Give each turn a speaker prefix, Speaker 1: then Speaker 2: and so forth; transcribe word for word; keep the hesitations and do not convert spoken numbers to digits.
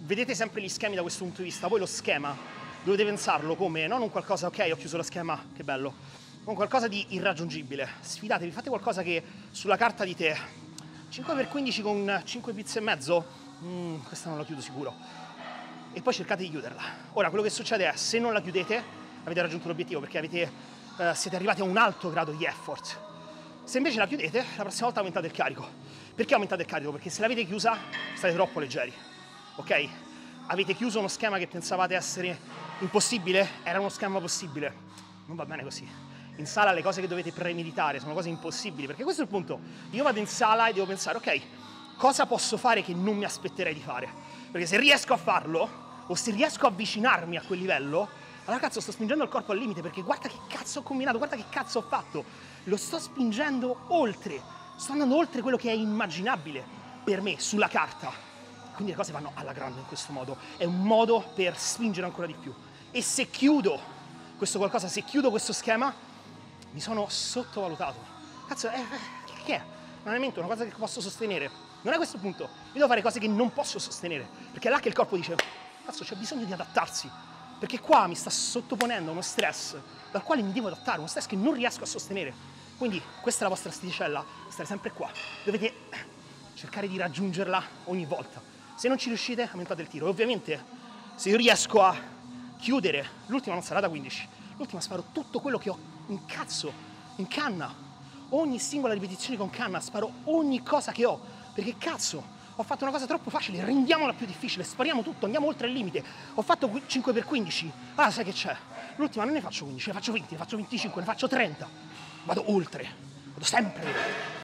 Speaker 1: vedete sempre gli schemi da questo punto di vista, voi lo schema dovete pensarlo come non un qualcosa, ok, ho chiuso lo schema, che bello, con qualcosa di irraggiungibile. Sfidatevi, fate qualcosa che sulla carta dite cinque per quindici con cinque pizze e mezzo, mm, questa non la chiudo sicuro, e poi cercate di chiuderla. Ora, quello che succede è, se non la chiudete, avete raggiunto l'obiettivo perché avete, eh, siete arrivati a un alto grado di effort. Se invece la chiudete, la prossima volta aumentate il carico. Perché aumentate il carico? Perché se l'avete chiusa, state troppo leggeri, ok? Avete chiuso uno schema che pensavate essere impossibile, era uno schema possibile. Non va bene così. In sala le cose che dovete premeditare sono cose impossibili, perché questo è il punto. Io vado in sala e devo pensare, ok, cosa posso fare che non mi aspetterei di fare? Perché se riesco a farlo, o se riesco a avvicinarmi a quel livello, allora cazzo sto spingendo il corpo al limite, perché guarda che cazzo ho combinato, guarda che cazzo ho fatto. Lo sto spingendo oltre, sto andando oltre quello che è immaginabile per me, sulla carta. Quindi le cose vanno alla grande in questo modo. È un modo per spingere ancora di più. E se chiudo questo qualcosa, se chiudo questo schema, mi sono sottovalutato. Cazzo, è, che è? Un allenamento, una cosa che posso sostenere. Non è questo il punto. Io devo fare cose che non posso sostenere. Perché è là che il corpo dice, cazzo, c'è bisogno di adattarsi. Perché qua mi sta sottoponendo a uno stress dal quale mi devo adattare, uno stress che non riesco a sostenere. Quindi questa è la vostra asticella, stare sempre qua. Dovete cercare di raggiungerla ogni volta. Se non ci riuscite, aumentate il tiro. E ovviamente, se io riesco a chiudere, l'ultima non sarà da quindici, l'ultima sparo tutto quello che ho in cazzo, in canna. Ogni singola ripetizione con canna, sparo ogni cosa che ho. Perché cazzo, ho fatto una cosa troppo facile, rendiamola più difficile, spariamo tutto, andiamo oltre il limite. Ho fatto cinque per quindici, ah sai che c'è? L'ultima non ne faccio quindici, ne faccio venti, ne faccio venticinque, ne faccio trenta. Vado oltre, vado sempre oltre.